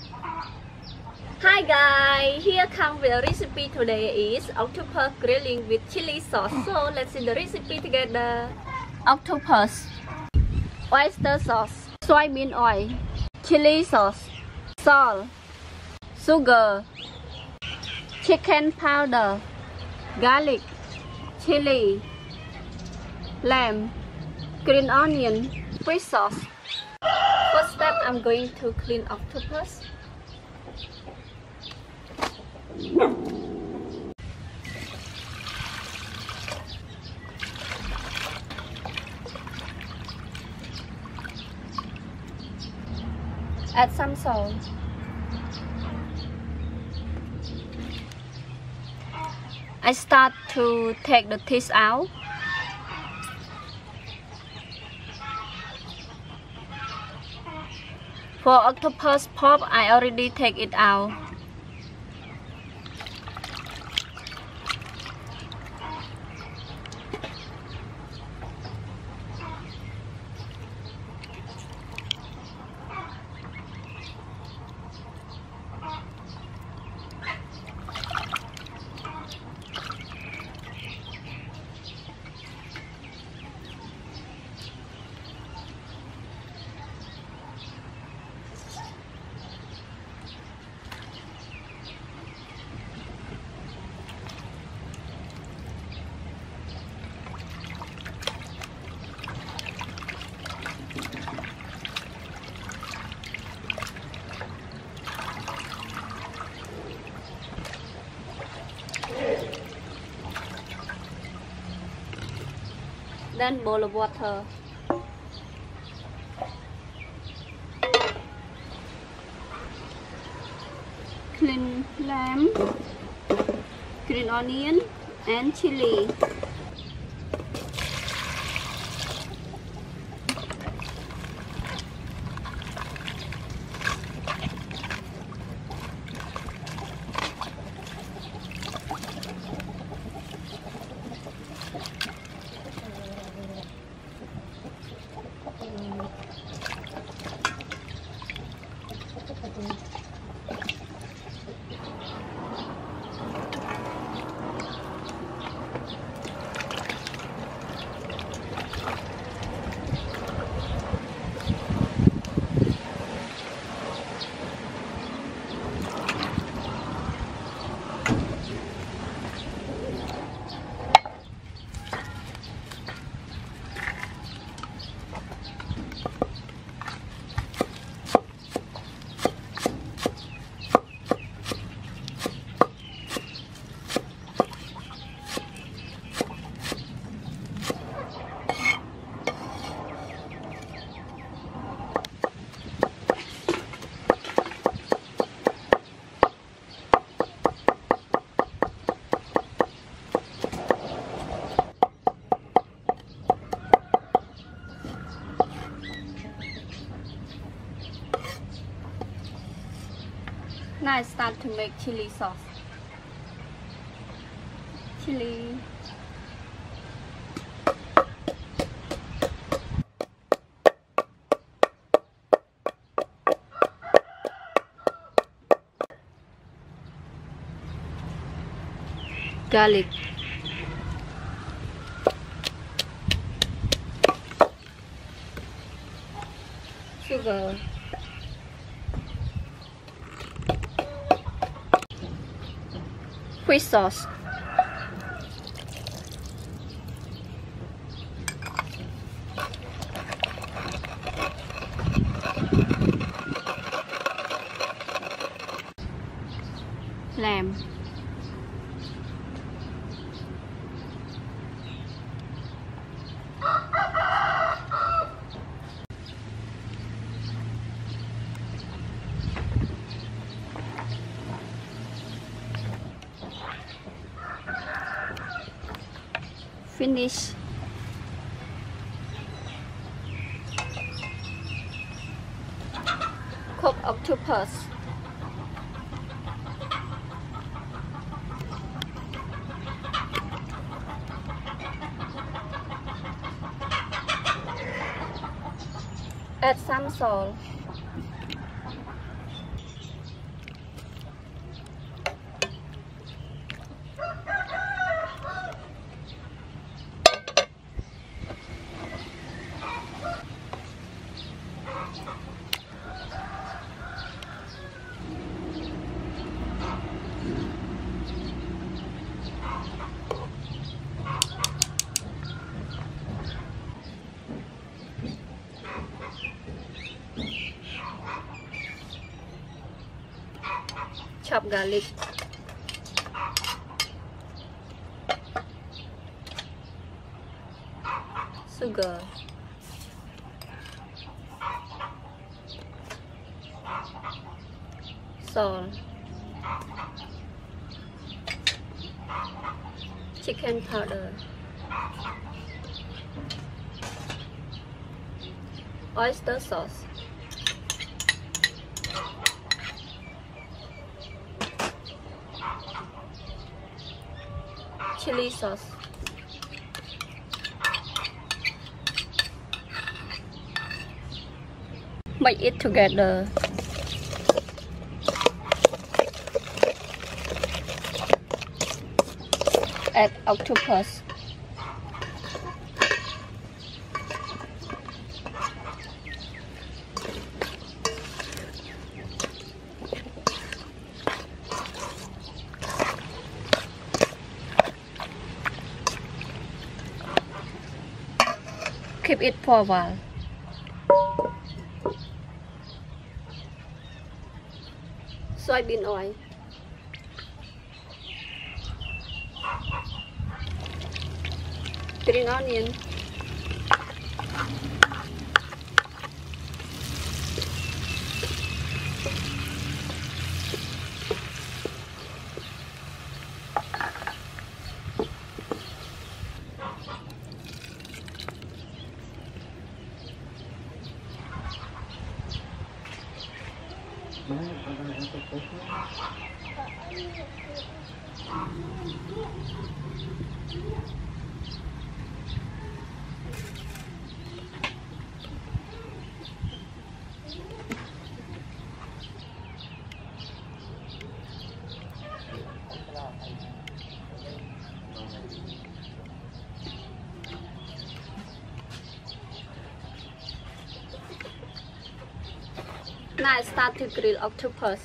Hi guys, here comes the recipe today is octopus grilling with chili sauce. So let's see the recipe together. Octopus, oyster sauce, soybean oil, chili sauce, salt, sugar, chicken powder, garlic, chili, lamb, green onion, fish sauce. First step, I'm going to clean octopus. Add some salt. I start to take the teeth out. For octopus pulp, I already take it out. Then bowl of water. Clean lamb, green onion and chili. Now I start to make chili sauce. Chili. Garlic. Sugar. Fish sauce. Lamb. Finish. Cook octopus. Add some salt. chopped garlic, sugar, salt, chicken powder, oyster sauce, chili sauce, mix it together. Add octopus. Keep it for a while. Soybean oil. Green onion. Now I start to grill octopus.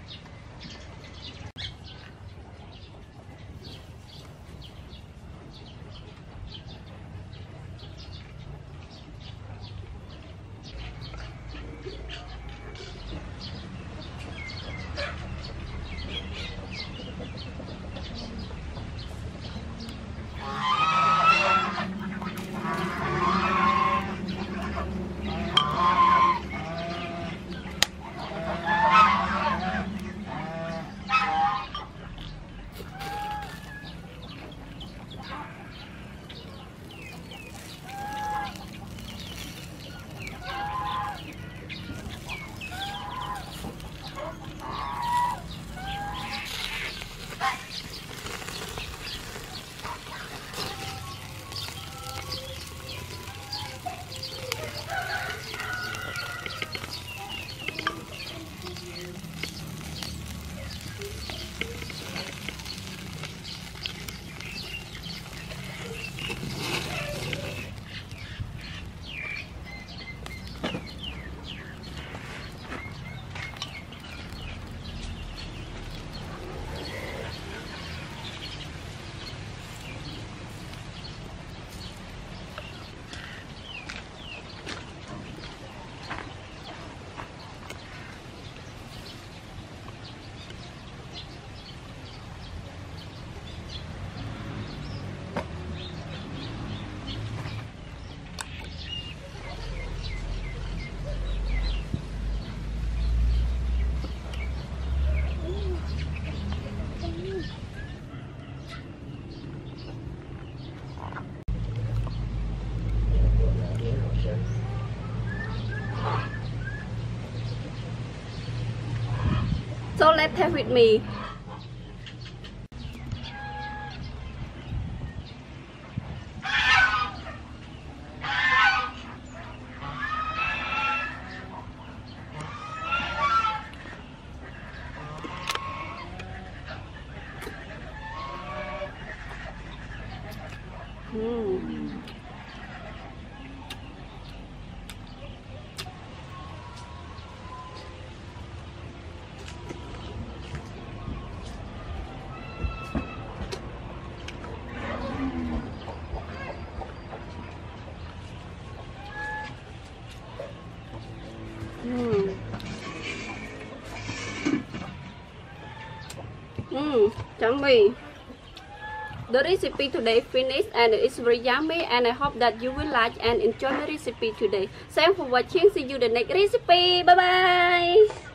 So let's have with me. Yummy. The recipe today finished and it's very yummy, and I hope that you will like and enjoy my recipe today. Thanks for watching. See you the next recipe. Bye bye.